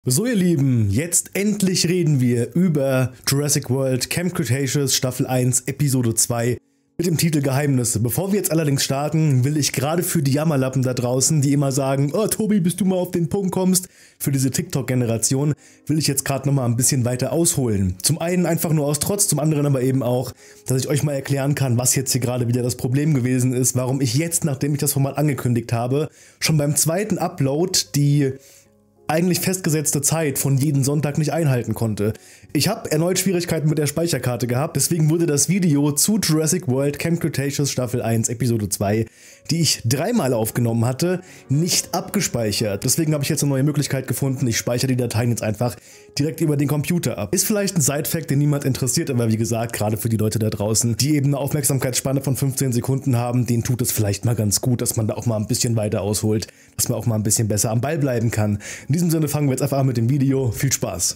So ihr Lieben, jetzt endlich reden wir über Jurassic World Camp Cretaceous Staffel 1 Episode 2 mit dem Titel Geheimnisse. Bevor wir jetzt allerdings starten, will ich gerade für die Jammerlappen da draußen, die immer sagen, oh Tobi, bis du mal auf den Punkt kommst, für diese TikTok-Generation, will ich jetzt gerade nochmal ein bisschen weiter ausholen. Zum einen einfach nur aus Trotz, zum anderen aber eben auch, dass ich euch mal erklären kann, was jetzt hier gerade wieder das Problem gewesen ist, warum ich jetzt, nachdem ich das Format angekündigt habe, schon beim zweiten Upload die eigentlich festgesetzte Zeit von jeden Sonntag nicht einhalten konnte. Ich habe erneut Schwierigkeiten mit der Speicherkarte gehabt, deswegen wurde das Video zu Jurassic World Camp Cretaceous Staffel 1 Episode 2, die ich dreimal aufgenommen hatte, nicht abgespeichert. Deswegen habe ich jetzt eine neue Möglichkeit gefunden, ich speichere die Dateien jetzt einfach direkt über den Computer ab. Ist vielleicht ein Side-Fact, den niemand interessiert, aber wie gesagt, gerade für die Leute da draußen, die eben eine Aufmerksamkeitsspanne von 15 Sekunden haben, denen tut es vielleicht mal ganz gut, dass man da auch mal ein bisschen weiter ausholt, dass man auch mal ein bisschen besser am Ball bleiben kann. In diesem Sinne fangen wir jetzt einfach an mit dem Video. Viel Spaß!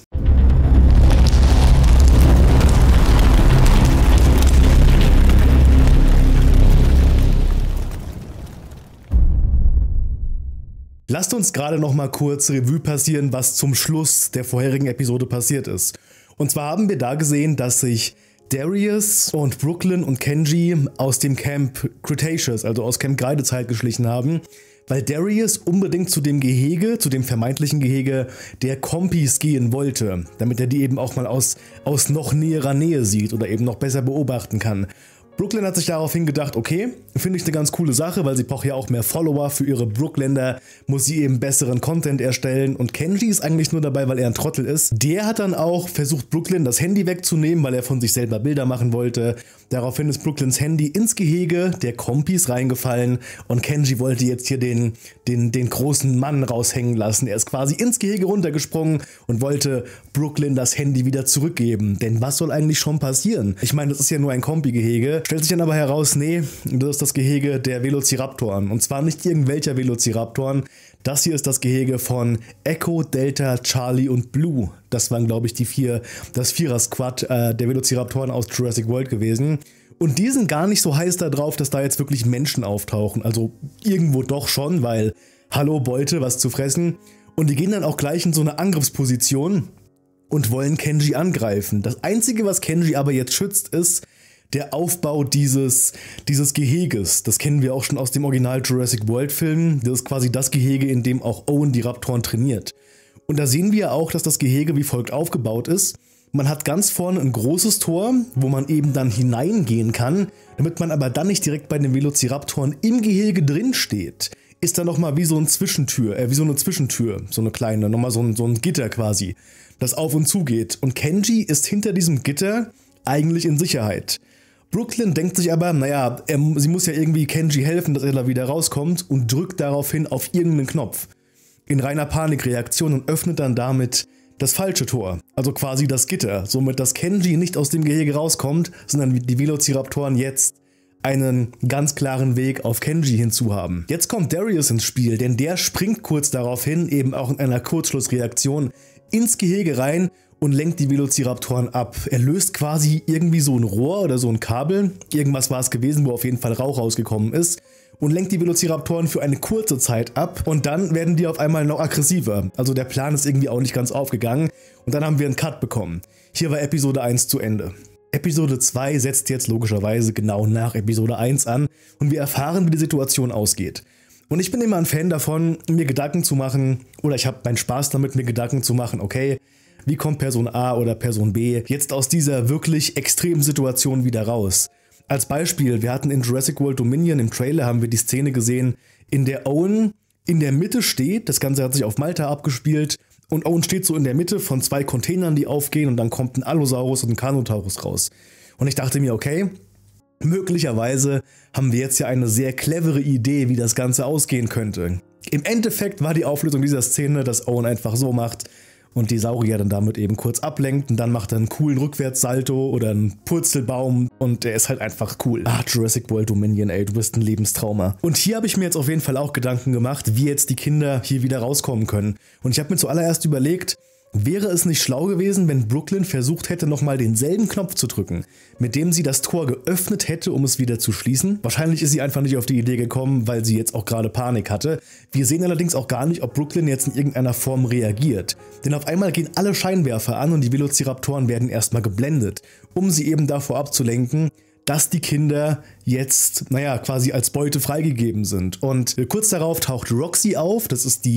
Lasst uns gerade noch mal kurz Revue passieren, was zum Schluss der vorherigen Episode passiert ist. Und zwar haben wir da gesehen, dass sich Darius und Brooklyn und Kenji aus dem Camp Cretaceous, also aus Camp Kreidezeit, geschlichen haben, weil Darius unbedingt zu dem Gehege, zu dem vermeintlichen Gehege der Kompis gehen wollte, damit er die eben auch mal aus noch näherer Nähe sieht oder eben noch besser beobachten kann. Brooklyn hat sich daraufhin gedacht, okay, finde ich eine ganz coole Sache, weil sie braucht ja auch mehr Follower für ihre Brookländer, muss sie eben besseren Content erstellen und Kenji ist eigentlich nur dabei, weil er ein Trottel ist. Der hat dann auch versucht, Brooklyn das Handy wegzunehmen, weil er von sich selber Bilder machen wollte. Daraufhin ist Brooklyns Handy ins Gehege der Kompis reingefallen und Kenji wollte jetzt hier den großen Mann raushängen lassen. Er ist quasi ins Gehege runtergesprungen und wollte Brooklyn das Handy wieder zurückgeben. Denn was soll eigentlich schon passieren? Ich meine, das ist ja nur ein Kompi-Gehege. Stellt sich dann aber heraus, nee, das ist das Gehege der Velociraptoren. Und zwar nicht irgendwelcher Velociraptoren. Das hier ist das Gehege von Echo, Delta, Charlie und Blue. Das waren, glaube ich, das Vierer-Squad der Velociraptoren aus Jurassic World gewesen. Und die sind gar nicht so heiß da drauf, dass da jetzt wirklich Menschen auftauchen. Also irgendwo doch schon, weil, hallo Beute, was zu fressen. Und die gehen dann auch gleich in so eine Angriffsposition und wollen Kenji angreifen. Das Einzige, was Kenji aber jetzt schützt, ist der Aufbau dieses Geheges. Das kennen wir auch schon aus dem Original Jurassic World Film. Das ist quasi das Gehege, in dem auch Owen die Raptoren trainiert. Und da sehen wir auch, dass das Gehege wie folgt aufgebaut ist. Man hat ganz vorne ein großes Tor, wo man eben dann hineingehen kann, damit man aber dann nicht direkt bei den Velociraptoren im Gehege drin steht. Ist da nochmal wie so eine Zwischentür, so eine kleine, nochmal so ein Gitter quasi, das auf und zu geht. Und Kenji ist hinter diesem Gitter eigentlich in Sicherheit. Brooklyn denkt sich aber, naja, sie muss ja irgendwie Kenji helfen, dass er da wieder rauskommt und drückt daraufhin auf irgendeinen Knopf. In reiner Panikreaktion und öffnet dann damit das falsche Tor, also quasi das Gitter, somit dass Kenji nicht aus dem Gehege rauskommt, sondern die Velociraptoren jetzt einen ganz klaren Weg auf Kenji hinzu haben. Jetzt kommt Darius ins Spiel, denn der springt kurz daraufhin, eben auch in einer Kurzschlussreaktion, ins Gehege rein und lenkt die Velociraptoren ab. Er löst quasi irgendwie so ein Rohr oder so ein Kabel, irgendwas war es gewesen, wo auf jeden Fall Rauch rausgekommen ist, und lenkt die Velociraptoren für eine kurze Zeit ab und dann werden die auf einmal noch aggressiver. Also der Plan ist irgendwie auch nicht ganz aufgegangen und dann haben wir einen Cut bekommen. Hier war Episode 1 zu Ende. Episode 2 setzt jetzt logischerweise genau nach Episode 1 an und wir erfahren, wie die Situation ausgeht. Und ich bin immer ein Fan davon, mir Gedanken zu machen, oder ich habe meinen Spaß damit, mir Gedanken zu machen, okay, wie kommt Person A oder Person B jetzt aus dieser wirklich extremen Situation wieder raus? Als Beispiel, wir hatten in Jurassic World Dominion im Trailer haben wir die Szene gesehen, in der Owen in der Mitte steht, das Ganze hat sich auf Malta abgespielt und Owen steht so in der Mitte von zwei Containern, die aufgehen und dann kommt ein Allosaurus und ein Carnotaurus raus. Und ich dachte mir, okay, möglicherweise haben wir jetzt ja eine sehr clevere Idee, wie das Ganze ausgehen könnte. Im Endeffekt war die Auflösung dieser Szene, dass Owen einfach so macht und die Saurier dann damit eben kurz ablenkt und dann macht er einen coolen Rückwärtssalto oder einen Purzelbaum und der ist halt einfach cool. Ah, Jurassic World Dominion, ey, du bist ein Lebenstrauma. Und hier habe ich mir jetzt auf jeden Fall auch Gedanken gemacht, wie jetzt die Kinder hier wieder rauskommen können. Und ich habe mir zuallererst überlegt, Wäre es nicht schlau gewesen, wenn Brooklyn versucht hätte, nochmal denselben Knopf zu drücken, mit dem sie das Tor geöffnet hätte, um es wieder zu schließen? Wahrscheinlich ist sie einfach nicht auf die Idee gekommen, weil sie jetzt auch gerade Panik hatte. Wir sehen allerdings auch gar nicht, ob Brooklyn jetzt in irgendeiner Form reagiert. Denn auf einmal gehen alle Scheinwerfer an und die Velociraptoren werden erstmal geblendet, um sie eben davor abzulenken, dass die Kinder jetzt, quasi als Beute freigegeben sind. Und kurz darauf taucht Roxy auf,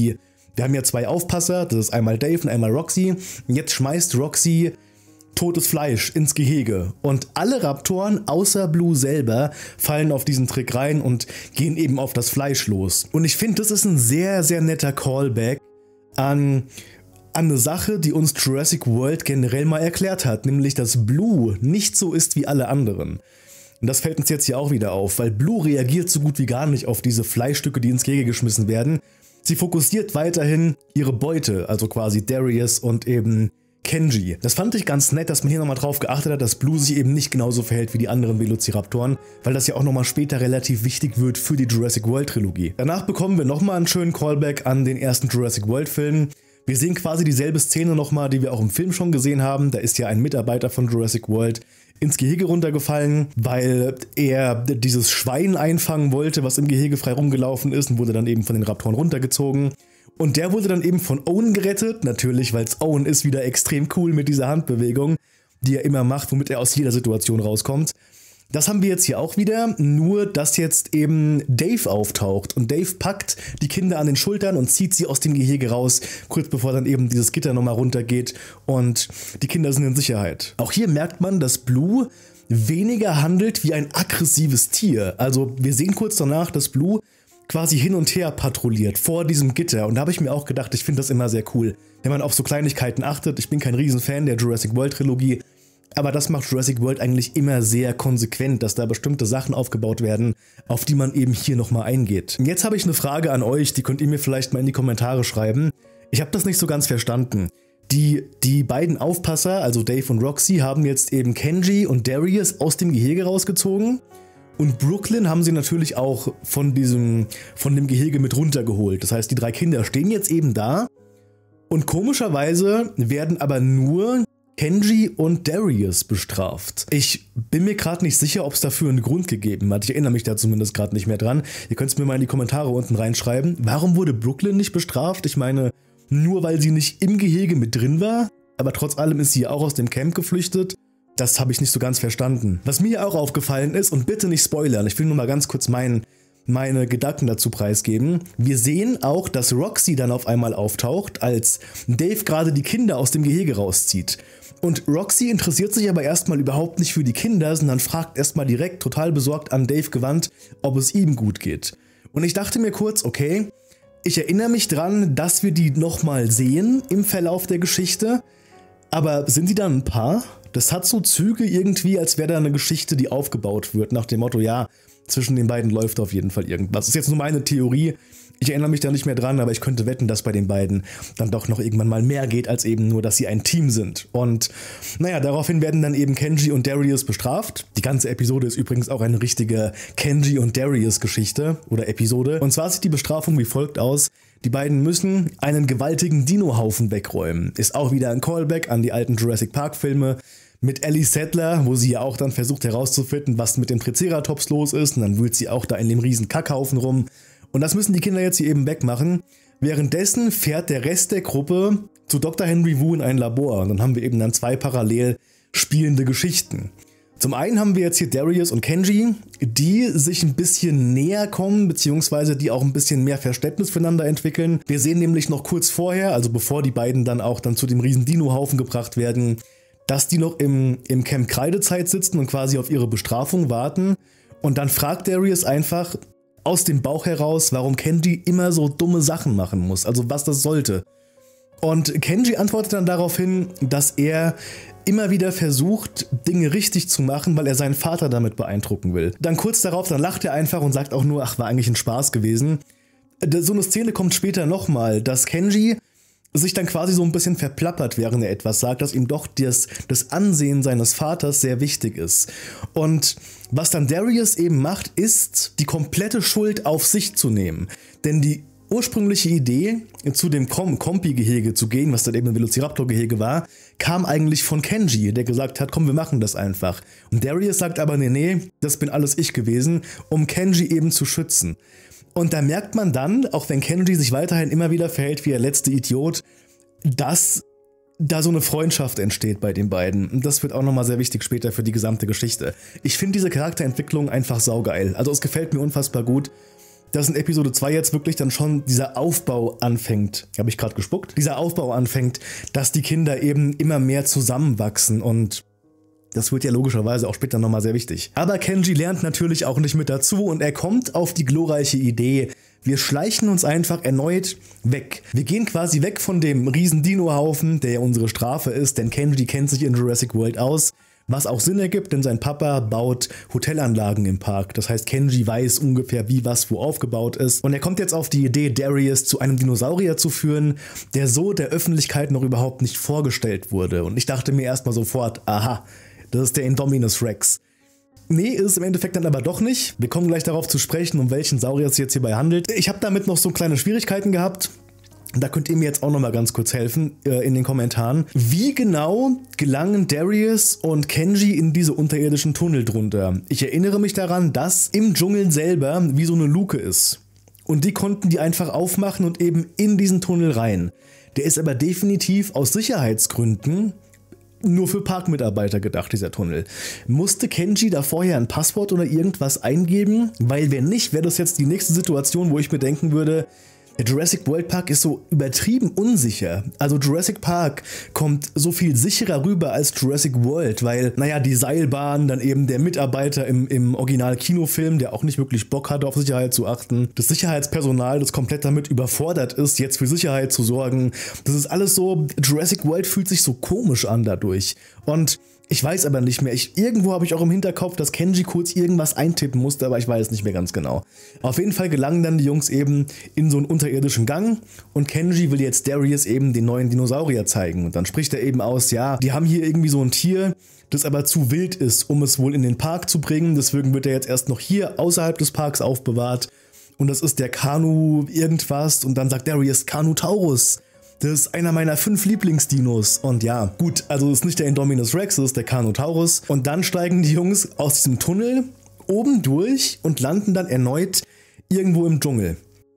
wir haben ja 2 Aufpasser, das ist einmal Dave und einmal Roxy. Und jetzt schmeißt Roxy totes Fleisch ins Gehege. Und alle Raptoren außer Blue selber fallen auf diesen Trick rein und gehen eben auf das Fleisch los. Und ich finde, das ist ein sehr, sehr netter Callback an eine Sache, die uns Jurassic World generell mal erklärt hat. Nämlich, dass Blue nicht so ist wie alle anderen. Und das fällt uns jetzt hier auch wieder auf, weil Blue reagiert so gut wie gar nicht auf diese Fleischstücke, die ins Gehege geschmissen werden. Sie fokussiert weiterhin ihre Beute, also quasi Darius und eben Kenji. Das fand ich ganz nett, dass man hier nochmal drauf geachtet hat, dass Blue sich eben nicht genauso verhält wie die anderen Velociraptoren, weil das ja auch nochmal später relativ wichtig wird für die Jurassic World Trilogie. Danach bekommen wir nochmal einen schönen Callback an den ersten Jurassic World Film. Wir sehen quasi dieselbe Szene nochmal, die wir auch im Film schon gesehen haben. Da ist ja ein Mitarbeiter von Jurassic World ins Gehege runtergefallen, weil er dieses Schwein einfangen wollte, was im Gehege frei rumgelaufen ist, und wurde dann eben von den Raptoren runtergezogen. Und der wurde dann eben von Owen gerettet, natürlich, weil es Owen ist, wieder extrem cool mit dieser Handbewegung, die er immer macht, womit er aus jeder Situation rauskommt. Das haben wir jetzt hier auch wieder, nur dass jetzt eben Dave auftaucht und Dave packt die Kinder an den Schultern und zieht sie aus dem Gehege raus, kurz bevor dann eben dieses Gitter nochmal runtergeht und die Kinder sind in Sicherheit. Auch hier merkt man, dass Blue weniger handelt wie ein aggressives Tier. Also wir sehen kurz danach, dass Blue quasi hin und her patrouilliert vor diesem Gitter, und da habe ich mir auch gedacht, ich finde das immer sehr cool, wenn man auf so Kleinigkeiten achtet. Ich bin kein Riesenfan der Jurassic World Trilogie, aber das macht Jurassic World eigentlich immer sehr konsequent, dass da bestimmte Sachen aufgebaut werden, auf die man eben hier nochmal eingeht. Und jetzt habe ich eine Frage an euch, die könnt ihr mir vielleicht mal in die Kommentare schreiben. Ich habe das nicht so ganz verstanden. Die beiden Aufpasser, also Dave und Roxy, haben jetzt eben Kenji und Darius aus dem Gehege rausgezogen. Und Brooklyn haben sie natürlich auch von dem Gehege mit runtergeholt. Das heißt, die 3 Kinder stehen jetzt eben da. Und komischerweise werden aber nur Kenji und Darius bestraft. Ich bin mir gerade nicht sicher, ob es dafür einen Grund gegeben hat. Ich erinnere mich da zumindest gerade nicht mehr dran. Ihr könnt es mir mal in die Kommentare unten reinschreiben. Warum wurde Brooklyn nicht bestraft? Ich meine, nur weil sie nicht im Gehege mit drin war, aber trotz allem ist sie auch aus dem Camp geflüchtet. Das habe ich nicht so ganz verstanden. Was mir auch aufgefallen ist, und bitte nicht spoilern, ich will nur mal ganz kurz meine Gedanken dazu preisgeben. Wir sehen auch, dass Roxy dann auf einmal auftaucht, als Dave gerade die Kinder aus dem Gehege rauszieht. Und Roxy interessiert sich aber erstmal überhaupt nicht für die Kinder, sondern fragt erstmal direkt total besorgt an Dave gewandt, ob es ihm gut geht. Und ich dachte mir kurz, okay, ich erinnere mich dran, dass wir die nochmal sehen im Verlauf der Geschichte, aber sind die dann ein Paar? Das hat so Züge irgendwie, als wäre da eine Geschichte, die aufgebaut wird, nach dem Motto, ja, zwischen den beiden läuft auf jeden Fall irgendwas. Das ist jetzt nur meine Theorie. Ich erinnere mich da nicht mehr dran, aber ich könnte wetten, dass bei den beiden dann doch noch irgendwann mal mehr geht, als eben nur, dass sie ein Team sind. Und daraufhin werden dann eben Kenji und Darius bestraft. Die ganze Episode ist übrigens auch eine richtige Kenji und Darius Geschichte oder Episode. Und zwar sieht die Bestrafung wie folgt aus. Die beiden müssen einen gewaltigen Dinohaufen wegräumen. Ist auch wieder ein Callback an die alten Jurassic Park Filme mit Ellie Sattler, wo sie ja auch dann versucht herauszufinden, was mit dem Triceratops los ist. Und dann wühlt sie auch da in dem riesen Kackhaufen rum. Und das müssen die Kinder jetzt hier eben wegmachen. Währenddessen fährt der Rest der Gruppe zu Dr. Henry Wu in ein Labor. Und dann haben wir eben dann 2 parallel spielende Geschichten. Zum einen haben wir jetzt hier Darius und Kenji, die sich ein bisschen näher kommen, beziehungsweise die auch ein bisschen mehr Verständnis füreinander entwickeln. Wir sehen nämlich noch kurz vorher, also bevor die beiden dann auch dann zu dem riesen Dino-Haufen gebracht werden, dass die noch im Camp Kreidezeit sitzen und quasi auf ihre Bestrafung warten. Und dann fragt Darius einfach aus dem Bauch heraus, warum Kenji immer so dumme Sachen machen muss, also was das sollte. Und Kenji antwortet dann daraufhin, dass er immer wieder versucht, Dinge richtig zu machen, weil er seinen Vater damit beeindrucken will. Dann kurz darauf, dann lacht er einfach und sagt auch nur, ach, war eigentlich ein Spaß gewesen. So eine Szene kommt später nochmal, dass Kenji sich dann quasi so ein bisschen verplappert, während er etwas sagt, dass ihm doch das Ansehen seines Vaters sehr wichtig ist. Und was dann Darius eben macht, ist, die komplette Schuld auf sich zu nehmen. Denn die ursprüngliche Idee, zu dem Kompi-Gehege zu gehen, was dann eben ein Velociraptor-Gehege war, kam eigentlich von Kenji, der gesagt hat, komm, wir machen das einfach. Und Darius sagt aber, nee, das bin alles ich gewesen, um Kenji eben zu schützen. Und da merkt man dann, auch wenn Kenji sich weiterhin immer wieder verhält wie der letzte Idiot, dass da so eine Freundschaft entsteht bei den beiden. Und das wird auch nochmal sehr wichtig später für die gesamte Geschichte. Ich finde diese Charakterentwicklung einfach saugeil. Also es gefällt mir unfassbar gut, dass in Episode 2 jetzt wirklich dann schon dieser Aufbau anfängt. Habe ich gerade gespuckt? Dieser Aufbau anfängt, dass die Kinder eben immer mehr zusammenwachsen und das wird ja logischerweise auch später nochmal sehr wichtig. Aber Kenji lernt natürlich auch nicht mit dazu und er kommt auf die glorreiche Idee, wir schleichen uns einfach erneut weg. Wir gehen quasi weg von dem riesen Dino-Haufen, der ja unsere Strafe ist, denn Kenji kennt sich in Jurassic World aus. Was auch Sinn ergibt, denn sein Papa baut Hotelanlagen im Park. Das heißt, Kenji weiß ungefähr, wie was wo aufgebaut ist. Und er kommt jetzt auf die Idee, Darius zu einem Dinosaurier zu führen, der so der Öffentlichkeit noch überhaupt nicht vorgestellt wurde. Und ich dachte mir erstmal sofort, aha, das ist der Indominus Rex. Nee, ist es im Endeffekt dann aber doch nicht. Wir kommen gleich darauf zu sprechen, um welchen Saurier es jetzt hierbei handelt. Ich habe damit noch so kleine Schwierigkeiten gehabt. Da könnt ihr mir jetzt auch nochmal ganz kurz helfen in den Kommentaren. Wie genau gelangen Darius und Kenji in diese unterirdischen Tunnel drunter? Ich erinnere mich daran, dass im Dschungel selber wie so eine Luke ist. Und die konnten die einfach aufmachen und eben in diesen Tunnel rein. Der ist aber definitiv aus Sicherheitsgründen nur für Parkmitarbeiter gedacht, dieser Tunnel. Musste Kenji da vorher ein Passwort oder irgendwas eingeben? Weil wenn nicht, wäre das jetzt die nächste Situation, wo ich mir denken würde, der Jurassic World Park ist so übertrieben unsicher. Also Jurassic Park kommt so viel sicherer rüber als Jurassic World, weil, naja, die Seilbahn, dann eben der Mitarbeiter im Original-Kinofilm, der auch nicht wirklich Bock hatte, auf Sicherheit zu achten, das Sicherheitspersonal, das komplett damit überfordert ist, jetzt für Sicherheit zu sorgen. Das ist alles so, Jurassic World fühlt sich so komisch an dadurch. Und ich weiß aber nicht mehr. Irgendwo habe ich auch im Hinterkopf, dass Kenji kurz irgendwas eintippen musste, aber ich weiß nicht mehr ganz genau. Auf jeden Fall gelangen dann die Jungs eben in so einen unterirdischen Gang und Kenji will jetzt Darius eben den neuen Dinosaurier zeigen. Und dann spricht er eben aus, ja, die haben hier irgendwie so ein Tier, das aber zu wild ist, um es wohl in den Park zu bringen. Deswegen wird er jetzt erst noch hier außerhalb des Parks aufbewahrt. Und das ist der Kanu irgendwas. Und dann sagt Darius, Carnotaurus. Das ist einer meiner 5 Lieblingsdinos. Und ja, gut, also ist nicht der Indominus Rex, das ist der Carnotaurus. Und dann steigen die Jungs aus diesem Tunnel oben durch und landen dann erneut irgendwo im Dschungel.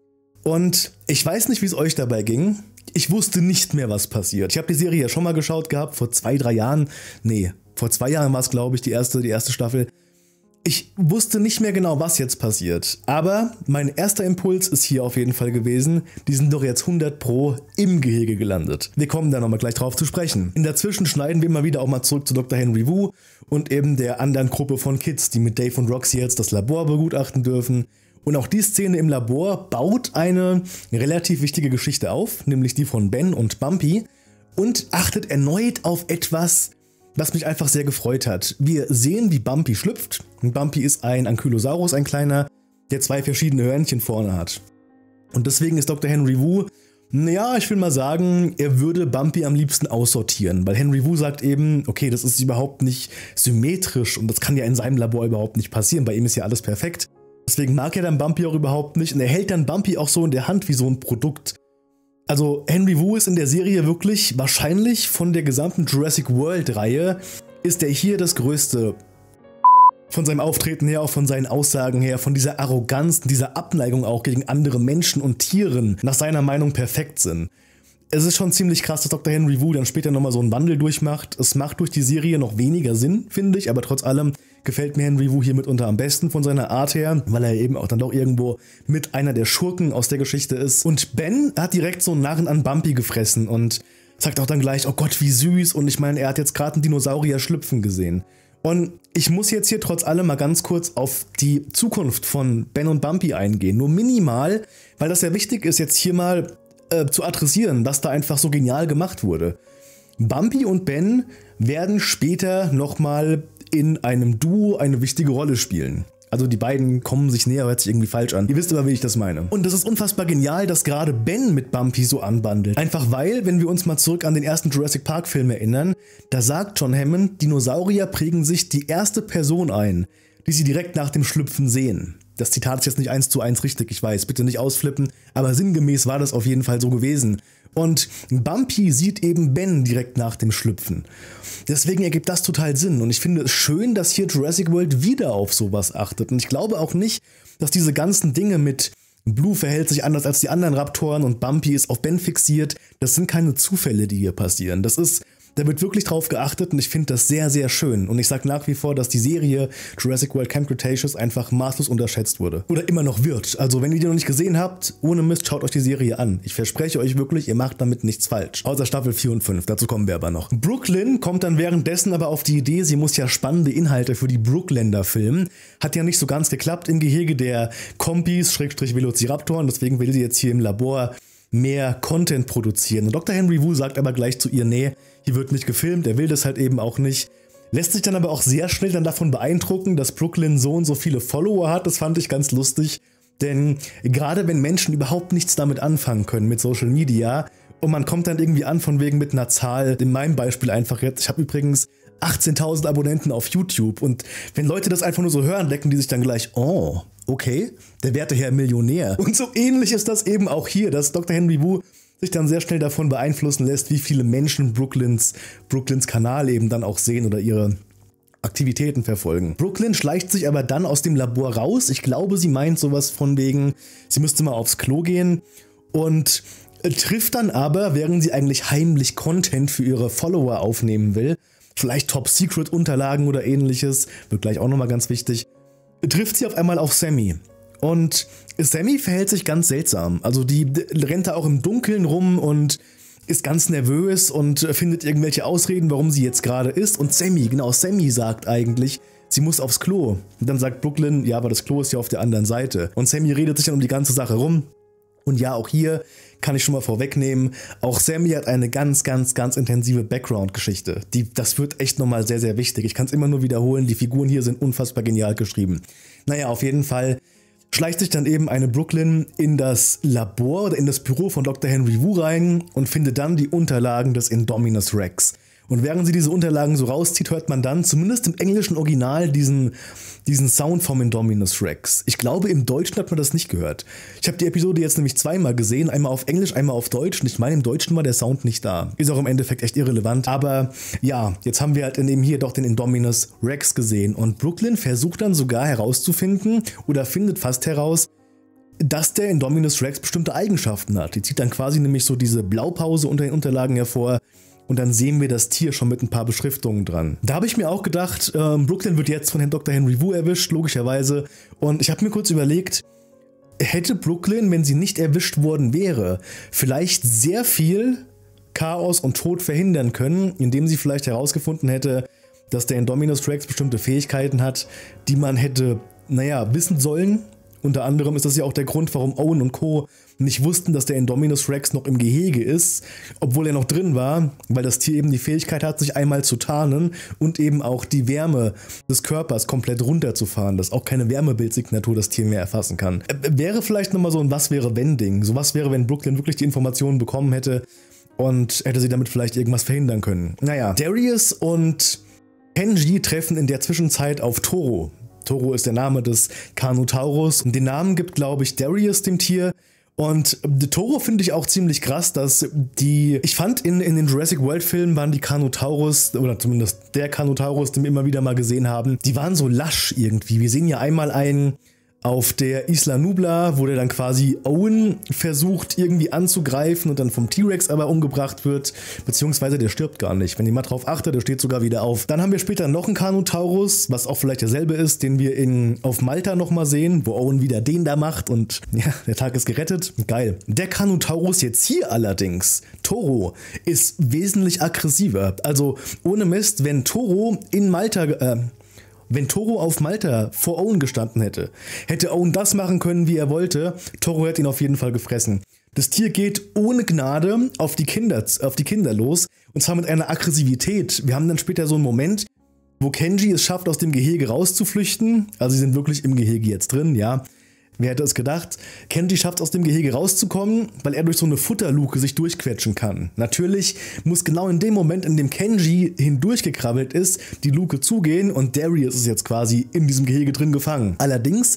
Und ich weiß nicht, wie es euch dabei ging. Ich wusste nicht mehr, was passiert. Ich habe die Serie ja schon mal geschaut gehabt, vor 2-3 Jahren. Nee, vor 2 Jahren war es, glaube ich, die erste Staffel. Ich wusste nicht mehr genau, was jetzt passiert, aber mein erster Impuls ist hier auf jeden Fall gewesen, die sind doch jetzt 100% im Gehege gelandet. Wir kommen da nochmal gleich drauf zu sprechen. In dazwischen schneiden wir mal wieder auch mal zurück zu Dr. Henry Wu und eben der anderen Gruppe von Kids, die mit Dave und Roxy jetzt das Labor begutachten dürfen. Und auch die Szene im Labor baut eine relativ wichtige Geschichte auf, nämlich die von Ben und Bumpy und achtet erneut auf etwas, was mich einfach sehr gefreut hat. Wir sehen, wie Bumpy schlüpft. Und Bumpy ist ein Ankylosaurus, ein kleiner, der 2 verschiedene Hörnchen vorne hat. Und deswegen ist Dr. Henry Wu, naja, ich will mal sagen, er würde Bumpy am liebsten aussortieren. Weil Henry Wu sagt eben, okay, das ist überhaupt nicht symmetrisch und das kann ja in seinem Labor überhaupt nicht passieren. Bei ihm ist ja alles perfekt. Deswegen mag er dann Bumpy auch überhaupt nicht. Und er hält dann Bumpy auch so in der Hand wie so ein Produkt. Also Henry Wu ist in der Serie wirklich, wahrscheinlich von der gesamten Jurassic World Reihe, ist er hier das Größte. Von seinem Auftreten her, auch von seinen Aussagen her, von dieser Arroganz, dieser Abneigung auch gegen andere Menschen und Tieren, nach seiner Meinung perfekt sind. Es ist schon ziemlich krass, dass Dr. Henry Wu dann später nochmal so einen Wandel durchmacht. Es macht durch die Serie noch weniger Sinn, finde ich, aber trotz allem gefällt mir Henry Wu hier mitunter am besten von seiner Art her, weil er eben auch dann doch irgendwo mit einer der Schurken aus der Geschichte ist. Und Ben hat direkt so einen Narren an Bumpy gefressen und sagt auch dann gleich, oh Gott, wie süß. Und ich meine, er hat jetzt gerade einen Dinosaurier schlüpfen gesehen. Und ich muss jetzt hier trotz allem mal ganz kurz auf die Zukunft von Ben und Bumpy eingehen. Nur minimal, weil das ja wichtig ist, jetzt hier mal zu adressieren, was da einfach so genial gemacht wurde. Bumpy und Ben werden später nochmal in einem Duo eine wichtige Rolle spielen. Also die beiden kommen sich näher, hört sich irgendwie falsch an. Ihr wisst aber, wie ich das meine. Und das ist unfassbar genial, dass gerade Ben mit Bumpy so anbandelt. Einfach weil, wenn wir uns mal zurück an den ersten Jurassic Park Film erinnern, da sagt John Hammond, Dinosaurier prägen sich die erste Person ein, die sie direkt nach dem Schlüpfen sehen. Das Zitat ist jetzt nicht 1:1 richtig, ich weiß, bitte nicht ausflippen, aber sinngemäß war das auf jeden Fall so gewesen. Und Bumpy sieht eben Ben direkt nach dem Schlüpfen. Deswegen ergibt das total Sinn und ich finde es schön, dass hier Jurassic World wieder auf sowas achtet. Und ich glaube auch nicht, dass diese ganzen Dinge mit Blue verhält sich anders als die anderen Raptoren und Bumpy ist auf Ben fixiert, das sind keine Zufälle, die hier passieren. Da wird wirklich drauf geachtet und ich finde das sehr, sehr schön. Und ich sage nach wie vor, dass die Serie Jurassic World Camp Cretaceous einfach maßlos unterschätzt wurde. Oder immer noch wird. Also wenn ihr die noch nicht gesehen habt, ohne Mist, schaut euch die Serie an. Ich verspreche euch wirklich, ihr macht damit nichts falsch. Außer Staffel 4 und 5, dazu kommen wir aber noch. Brooklyn kommt dann währenddessen aber auf die Idee, sie muss ja spannende Inhalte für die Brookländer filmen. Hat ja nicht so ganz geklappt im Gehege der Kompis-Velociraptoren, deswegen will sie jetzt hier im Labor mehr Content produzieren. Und Dr. Henry Wu sagt aber gleich zu ihr, nee, hier wird nicht gefilmt, er will das halt eben auch nicht. Lässt sich dann aber auch sehr schnell dann davon beeindrucken, dass Brooklyn so und so viele Follower hat, das fand ich ganz lustig. Denn gerade wenn Menschen überhaupt nichts damit anfangen können, mit Social Media, und man kommt dann irgendwie an von wegen mit einer Zahl, in meinem Beispiel einfach jetzt, ich habe übrigens 18.000 Abonnenten auf YouTube und wenn Leute das einfach nur so hören, denken die sich dann gleich, oh, okay, der werte Herr Millionär. Und so ähnlich ist das eben auch hier, dass Dr. Henry Wu sich dann sehr schnell davon beeinflussen lässt, wie viele Menschen Brooklyns Kanal eben dann auch sehen oder ihre Aktivitäten verfolgen. Brooklyn schleicht sich aber dann aus dem Labor raus. Ich glaube, sie meint sowas von wegen, sie müsste mal aufs Klo gehen und trifft dann aber, während sie eigentlich heimlich Content für ihre Follower aufnehmen will, vielleicht Top-Secret-Unterlagen oder ähnliches, wird gleich auch nochmal ganz wichtig, trifft sie auf einmal auf Sammy. Und Sammy verhält sich ganz seltsam. Also die rennt da auch im Dunkeln rum und ist ganz nervös und findet irgendwelche Ausreden, warum sie jetzt gerade ist. Und Sammy sagt eigentlich, sie muss aufs Klo. Und dann sagt Brooklyn, ja, aber das Klo ist ja auf der anderen Seite. Und Sammy redet sich dann um die ganze Sache rum. Und ja, auch hier kann ich schon mal vorwegnehmen, auch Sammy hat eine ganz, ganz, ganz intensive Background-Geschichte. Das wird echt nochmal sehr, sehr wichtig. Ich kann es immer nur wiederholen, die Figuren hier sind unfassbar genial geschrieben. Naja, auf jeden Fall schleicht sich dann eben eine Brooklyn in das Labor oder in das Büro von Dr. Henry Wu rein und findet dann die Unterlagen des Indominus Rex. Und während sie diese Unterlagen so rauszieht, hört man dann, zumindest im englischen Original, diesen Sound vom Indominus Rex. Ich glaube, im Deutschen hat man das nicht gehört. Ich habe die Episode jetzt nämlich zweimal gesehen, einmal auf Englisch, einmal auf Deutsch. Und ich meine, im Deutschen war der Sound nicht da. Ist auch im Endeffekt echt irrelevant. Aber ja, jetzt haben wir halt eben hier doch den Indominus Rex gesehen. Und Brooklyn versucht dann sogar herauszufinden oder findet fast heraus, dass der Indominus Rex bestimmte Eigenschaften hat. Die zieht dann quasi nämlich so diese Blaupause unter den Unterlagen hervor. Und dann sehen wir das Tier schon mit ein paar Beschriftungen dran. Da habe ich mir auch gedacht, Brooklyn wird jetzt von Herrn Dr. Henry Wu erwischt, logischerweise. Und ich habe mir kurz überlegt, hätte Brooklyn, wenn sie nicht erwischt worden wäre, vielleicht sehr viel Chaos und Tod verhindern können, indem sie vielleicht herausgefunden hätte, dass der Indominus Rex bestimmte Fähigkeiten hat, die man hätte, wissen sollen. Unter anderem ist das ja auch der Grund, warum Owen und Co. nicht wussten, dass der Indominus Rex noch im Gehege ist, obwohl er noch drin war, weil das Tier eben die Fähigkeit hat, sich einmal zu tarnen und eben auch die Wärme des Körpers komplett runterzufahren, dass auch keine Wärmebildsignatur das Tier mehr erfassen kann. Wäre vielleicht nochmal so ein Was-wäre-wenn-Ding. So was wäre, wenn Brooklyn wirklich die Informationen bekommen hätte und hätte sie damit vielleicht irgendwas verhindern können. Naja, Darius und Kenji treffen in der Zwischenzeit auf Toro. Toro ist der Name des Carnotaurus. Den Namen gibt, glaube ich, Darius dem Tier. Und Toro finde ich auch ziemlich krass, dass ich fand in den Jurassic World Filmen waren die Carnotaurus, oder zumindest der Carnotaurus, den wir immer wieder mal gesehen haben, die waren so lasch irgendwie. Wir sehen ja einmal einen auf der Isla Nublar, wo der dann quasi Owen versucht irgendwie anzugreifen und dann vom T-Rex aber umgebracht wird, beziehungsweise der stirbt gar nicht. Wenn ihr mal drauf achtet, der steht sogar wieder auf. Dann haben wir später noch einen Carnotaurus, was auch vielleicht derselbe ist, den wir auf Malta nochmal sehen, wo Owen wieder den da macht und ja, der Tag ist gerettet. Geil. Der Carnotaurus jetzt hier allerdings, Toro, ist wesentlich aggressiver. Also ohne Mist, wenn Toro auf Malta vor Owen gestanden hätte Owen das machen können, wie er wollte, Toro hätte ihn auf jeden Fall gefressen. Das Tier geht ohne Gnade auf die Kinder los, und zwar mit einer Aggressivität. Wir haben dann später so einen Moment, wo Kenji es schafft, aus dem Gehege rauszuflüchten. Also sie sind wirklich im Gehege jetzt drin, ja. Wer hätte es gedacht? Kenji schafft es aus dem Gehege rauszukommen, weil er durch so eine Futterluke sich durchquetschen kann. Natürlich muss genau in dem Moment, in dem Kenji hindurchgekrabbelt ist, die Luke zugehen und Darius ist jetzt quasi in diesem Gehege drin gefangen. Allerdings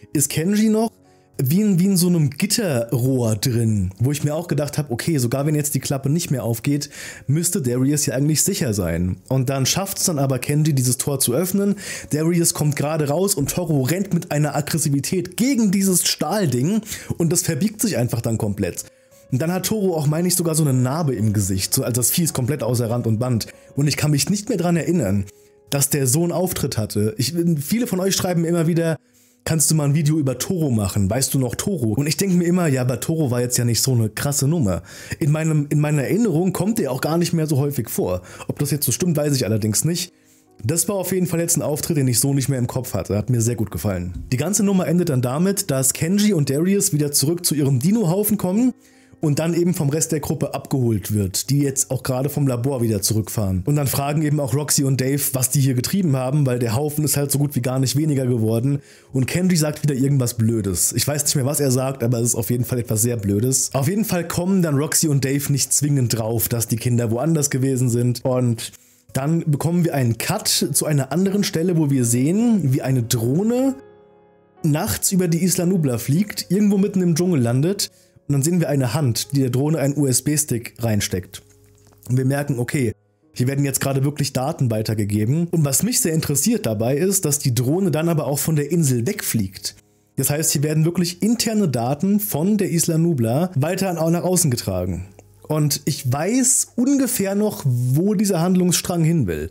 ist Kenji noch wie in so einem Gitterrohr drin, wo ich mir auch gedacht habe, okay, sogar wenn jetzt die Klappe nicht mehr aufgeht, müsste Darius ja eigentlich sicher sein. Und dann schafft es dann aber Kenji, dieses Tor zu öffnen. Darius kommt gerade raus und Toro rennt mit einer Aggressivität gegen dieses Stahlding und das verbiegt sich einfach dann komplett. Und dann hat Toro auch, meine ich, sogar so eine Narbe im Gesicht, so als das Vieh ist komplett außer Rand und Band. Und ich kann mich nicht mehr dran erinnern, dass der so einen Auftritt hatte. Viele von euch schreiben mir immer wieder, kannst du mal ein Video über Toro machen? Weißt du noch Toro? Und ich denke mir immer, ja, aber Toro war jetzt ja nicht so eine krasse Nummer. In meiner Erinnerung kommt der auch gar nicht mehr so häufig vor. Ob das jetzt so stimmt, weiß ich allerdings nicht. Das war auf jeden Fall jetzt ein Auftritt, den ich so nicht mehr im Kopf hatte. Hat mir sehr gut gefallen. Die ganze Nummer endet dann damit, dass Kenji und Darius wieder zurück zu ihrem Dino-Haufen kommen und dann eben vom Rest der Gruppe abgeholt wird, die jetzt auch gerade vom Labor wieder zurückfahren. Und dann fragen eben auch Roxy und Dave, was die hier getrieben haben, weil der Haufen ist halt so gut wie gar nicht weniger geworden. Und Kenji sagt wieder irgendwas Blödes. Ich weiß nicht mehr, was er sagt, aber es ist auf jeden Fall etwas sehr Blödes. Auf jeden Fall kommen dann Roxy und Dave nicht zwingend drauf, dass die Kinder woanders gewesen sind. Und dann bekommen wir einen Cut zu einer anderen Stelle, wo wir sehen, wie eine Drohne nachts über die Isla Nublar fliegt, irgendwo mitten im Dschungel landet. Und dann sehen wir eine Hand, die der Drohne einen USB-Stick reinsteckt. Und wir merken, okay, hier werden jetzt gerade wirklich Daten weitergegeben. Und was mich sehr interessiert dabei ist, dass die Drohne dann aber auch von der Insel wegfliegt. Das heißt, hier werden wirklich interne Daten von der Isla Nublar weiter nach außen getragen. Und ich weiß ungefähr noch, wo dieser Handlungsstrang hin will.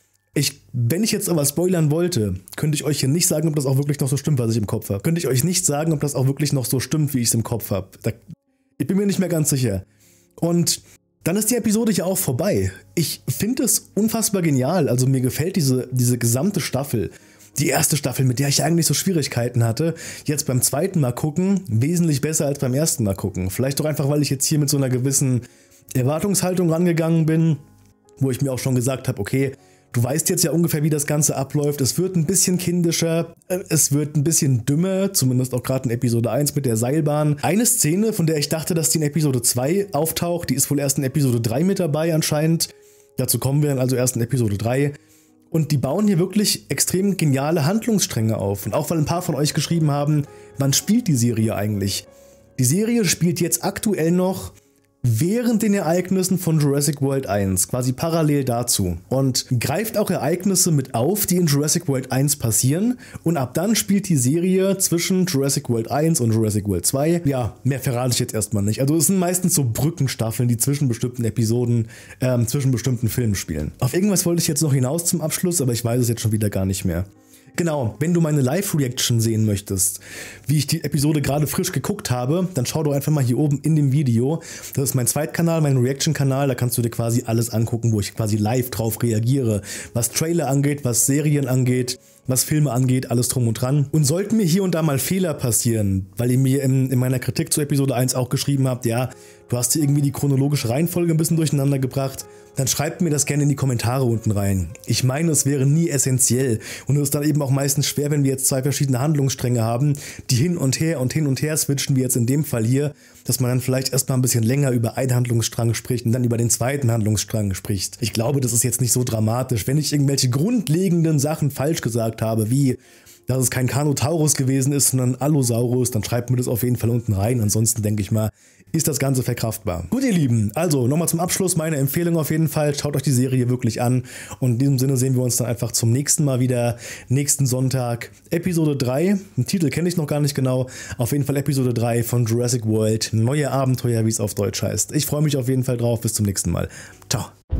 Wenn ich jetzt aber spoilern wollte, könnte ich euch hier nicht sagen, ob das auch wirklich noch so stimmt, was ich im Kopf habe. Könnte ich euch nicht sagen, ob das auch wirklich noch so stimmt, wie ich es im Kopf habe. Ich bin mir nicht mehr ganz sicher. Und dann ist die Episode hier auch vorbei. Ich finde es unfassbar genial. Also mir gefällt diese gesamte Staffel. Die erste Staffel, mit der ich eigentlich so Schwierigkeiten hatte, jetzt beim zweiten Mal gucken, wesentlich besser als beim ersten Mal gucken. Vielleicht doch einfach, weil ich jetzt hier mit so einer gewissen Erwartungshaltung rangegangen bin, wo ich mir auch schon gesagt habe, okay, du weißt jetzt ja ungefähr, wie das Ganze abläuft. Es wird ein bisschen kindischer, es wird ein bisschen dümmer, zumindest auch gerade in Episode 1 mit der Seilbahn. Eine Szene, von der ich dachte, dass die in Episode 2 auftaucht, die ist wohl erst in Episode 3 mit dabei anscheinend. Dazu kommen wir dann also erst in Episode 3. Und die bauen hier wirklich extrem geniale Handlungsstränge auf. Und auch weil ein paar von euch geschrieben haben, wann spielt die Serie eigentlich? Die Serie spielt jetzt aktuell noch während den Ereignissen von Jurassic World 1, quasi parallel dazu, und greift auch Ereignisse mit auf, die in Jurassic World 1 passieren, und ab dann spielt die Serie zwischen Jurassic World 1 und Jurassic World 2. Ja, mehr verrate ich jetzt erstmal nicht. Also es sind meistens so Brückenstaffeln, die zwischen bestimmten Episoden, zwischen bestimmten Filmen spielen. Auf irgendwas wollte ich jetzt noch hinaus zum Abschluss, aber ich weiß es jetzt schon wieder gar nicht mehr. Genau, wenn du meine Live-Reaction sehen möchtest, wie ich die Episode gerade frisch geguckt habe, dann schau doch einfach mal hier oben in dem Video. Das ist mein Zweitkanal, mein Reaction-Kanal, da kannst du dir quasi alles angucken, wo ich quasi live drauf reagiere. Was Trailer angeht, was Serien angeht, was Filme angeht, alles drum und dran. Und sollten mir hier und da mal Fehler passieren, weil ihr mir in meiner Kritik zu Episode 1 auch geschrieben habt, ja, du hast hier irgendwie die chronologische Reihenfolge ein bisschen durcheinander gebracht, dann schreibt mir das gerne in die Kommentare unten rein. Ich meine, es wäre nie essentiell und es ist dann eben auch meistens schwer, wenn wir jetzt zwei verschiedene Handlungsstränge haben, die hin und her switchen, wie jetzt in dem Fall hier, dass man dann vielleicht erstmal ein bisschen länger über einen Handlungsstrang spricht und dann über den zweiten Handlungsstrang spricht. Ich glaube, das ist jetzt nicht so dramatisch. Wenn ich irgendwelche grundlegenden Sachen falsch gesagt habe, wie dass es kein Carnotaurus gewesen ist, sondern Allosaurus, dann schreibt mir das auf jeden Fall unten rein. Ansonsten denke ich mal, ist das Ganze verkraftbar. Gut, ihr Lieben, also nochmal zum Abschluss meine Empfehlung auf jeden Fall. Schaut euch die Serie wirklich an und in diesem Sinne sehen wir uns dann einfach zum nächsten Mal wieder, nächsten Sonntag, Episode 3. Den Titel kenne ich noch gar nicht genau. Auf jeden Fall Episode 3 von Jurassic World. Neue Abenteuer, wie es auf Deutsch heißt. Ich freue mich auf jeden Fall drauf. Bis zum nächsten Mal. Ciao.